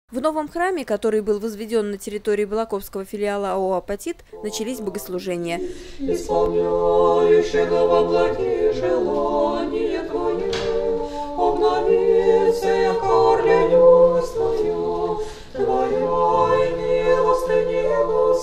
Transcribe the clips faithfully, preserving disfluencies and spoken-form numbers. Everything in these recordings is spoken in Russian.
В новом храме, который был возведен на территории Балаковского филиала АО «Апатит», начались богослужения. Исполняющего во благие желания Твое, обновится яко орлянёсть Твоя, Твоя милостыня,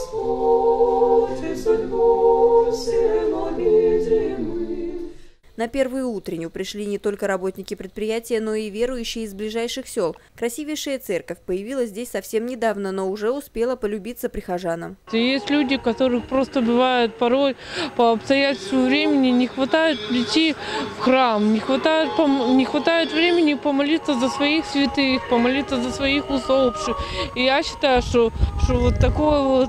Господь, и судьбу всем видимы. На первую утреннюю пришли не только работники предприятия, но и верующие из ближайших сел. Красивейшая церковь появилась здесь совсем недавно, но уже успела полюбиться прихожанам. Есть люди, которых просто бывает порой по обстоятельству времени не хватает прийти в храм, не хватает, не хватает времени помолиться за своих святых, помолиться за своих усопших. И я считаю, что, что вот такой вот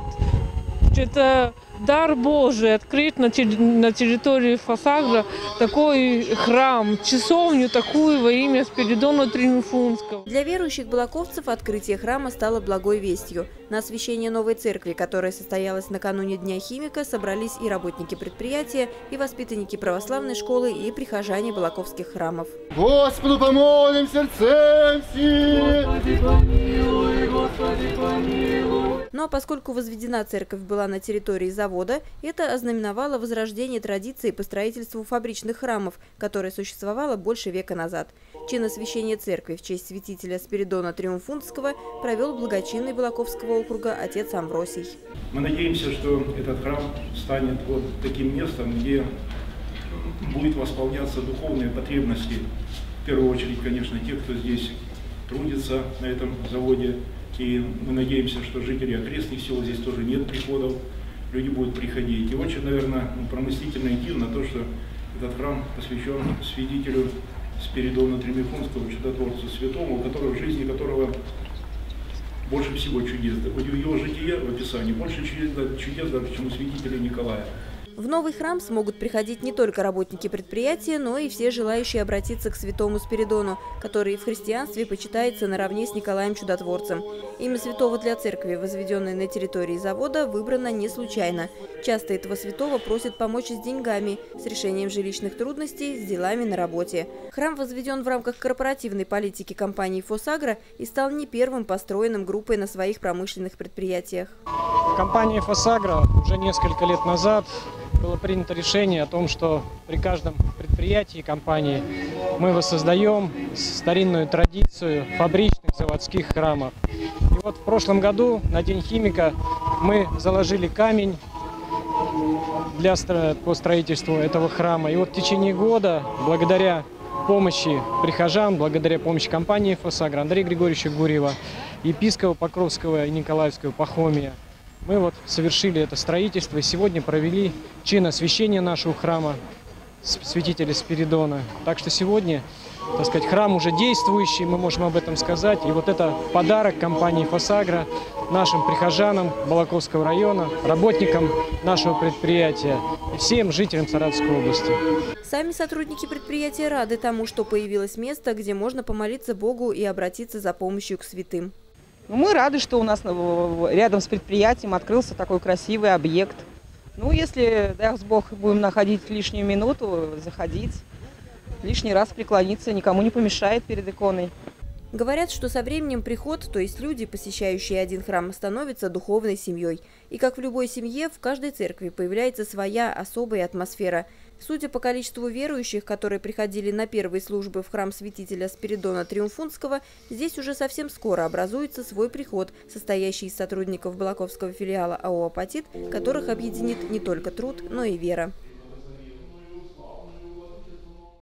это дар Божий открыть на территории Фосагро такой храм, часовню такую во имя Спиридона Триумфунского. Для верующих балаковцев открытие храма стало благой вестью. На освящение новой церкви, которая состоялась накануне Дня химика, собрались и работники предприятия, и воспитанники православной школы, и прихожане балаковских храмов. Господу помолим сердцем всем! Господи помилуй, Господи помилуй. Ну а поскольку возведена церковь была на территории завода, это ознаменовало возрождение традиции по строительству фабричных храмов, которое существовало больше века назад. Чин освящения церкви в честь святителя Спиридона Триумфунского провел благочинный Балаковского округа отец Амвросий. Мы надеемся, что этот храм станет вот таким местом, где будет восполняться духовные потребности. В первую очередь, конечно, тех, кто здесь трудится на этом заводе. И мы надеемся, что жители окрестных сел, здесь тоже нет приходов, люди будут приходить. И очень, наверное, промыслительно идти на то, что этот храм посвящен святителю Спиридону Триумфунскому, чудотворцу святому, у которого, в жизни которого больше всего чудес. У его жития в описании больше чудес, чудес даже, чем у святителя Николая. В новый храм смогут приходить не только работники предприятия, но и все желающие обратиться к святому Спиридону, который в христианстве почитается наравне с Николаем Чудотворцем. Имя святого для церкви, возведенной на территории завода, выбрано не случайно. Часто этого святого просят помочь с деньгами, с решением жилищных трудностей, с делами на работе. Храм возведен в рамках корпоративной политики компании «Фосагро» и стал не первым построенным группой на своих промышленных предприятиях. В компании «Фосагро» уже несколько лет назад было принято решение о том, что при каждом предприятии компании мы воссоздаем старинную традицию фабричных заводских храмов. И вот в прошлом году на День химика мы заложили камень для, по строительству этого храма. И вот в течение года, благодаря помощи прихожан, благодаря помощи компании «Фосагро», Андрея Григорьевича Гурьева, епископа Покровского и Николаевского Пахомия, мы вот совершили это строительство и сегодня провели чин освящения нашего храма святителя Спиридона. Так что сегодня, так сказать, храм уже действующий, мы можем об этом сказать. И вот это подарок компании «Фосагро» нашим прихожанам Балаковского района, работникам нашего предприятия и всем жителям Саратовской области. Сами сотрудники предприятия рады тому, что появилось место, где можно помолиться Богу и обратиться за помощью к святым. Мы рады, что у нас рядом с предприятием открылся такой красивый объект. Ну, если, дай Бог, будем находить лишнюю минуту, заходить, лишний раз преклониться, никому не помешает перед иконой. Говорят, что со временем приход, то есть люди, посещающие один храм, становятся духовной семьей. И как в любой семье, в каждой церкви появляется своя особая атмосфера. Судя по количеству верующих, которые приходили на первые службы в храм святителя Спиридона Триумфунского, здесь уже совсем скоро образуется свой приход, состоящий из сотрудников Балаковского филиала АО «Апатит», которых объединит не только труд, но и вера.